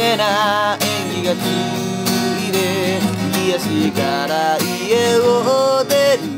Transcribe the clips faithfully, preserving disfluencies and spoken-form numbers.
けな演技がついで右足から家を出る。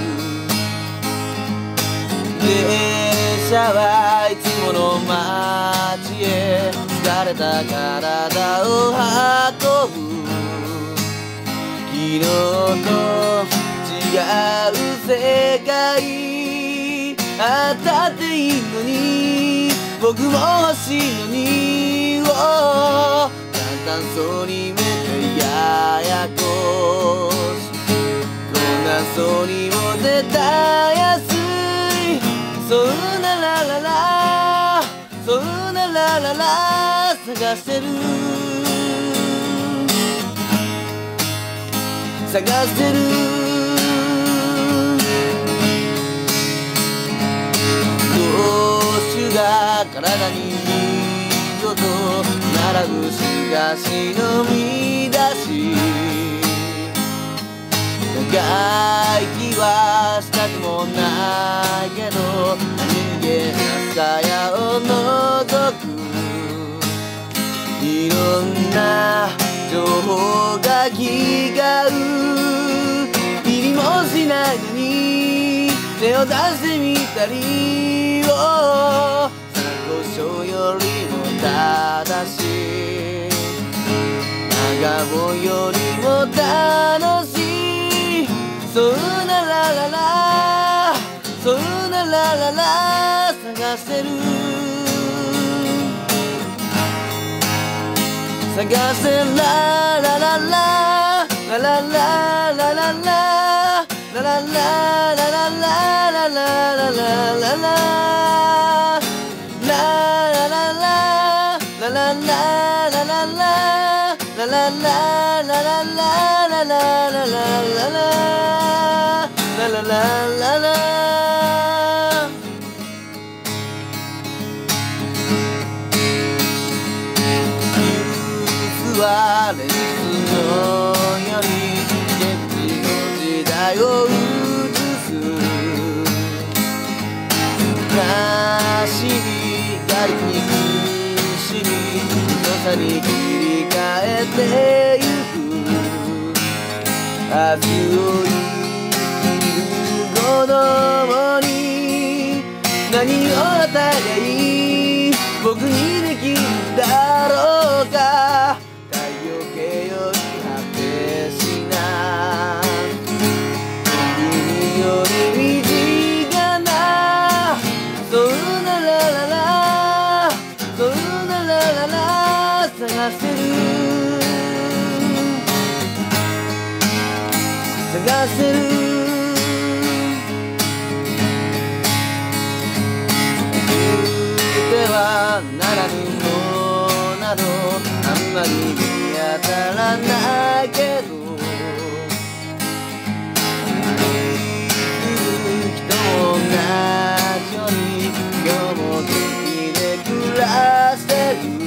電車はいつもの街へ疲れた体を運ぶ。昨日と違う世界あったっていいのに僕も欲しいのに、簡単そうに見てややこしこんなそうにも出たやすい。そうならららそうなららら探してる探してる。動手が体に二度と並ぶしかしの見出し、長生きはしたくもないけど人間なさやを除く。いろんな情報が気が合う。いりもしないのに手を出してみたりを参考書よりも正しい長本よりも楽しい。そうならららそうなららら探してる探してらららららららららららららららららららはレンズのより現地の時代を映す。悲しみがりに苦しみ良さに切り替えてゆく。明日を生きる子供に何を与えりゃいい僕にできるだろうか。探してる探してる。ではならぬものなどあんまり見当たらないけど、人も同じように今日も元気で暮らしてる。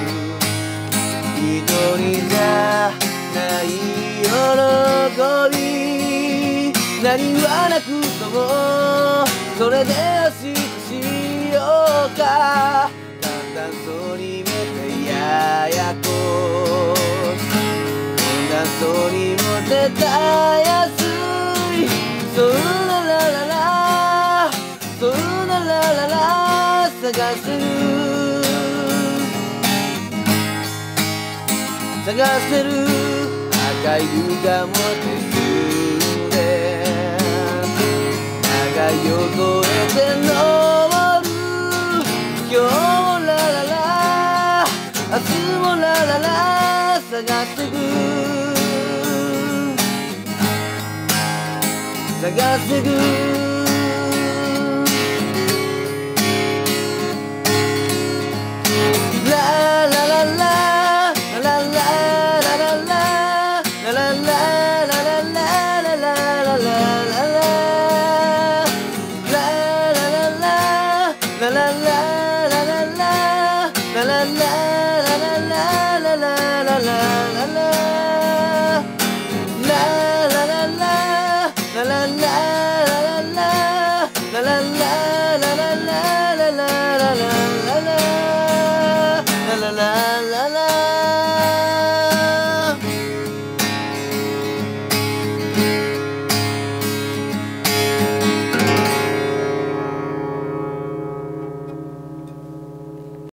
一人じゃない喜び何はなくともそれでよしとしようか。簡単そうに見てややこしこんなそうにも出たやすい。そうならららそうなららら探してる探してる。赤い床も手すんで長いを越えて登る。今日もラララ明日もラララ探してく探してく。La la la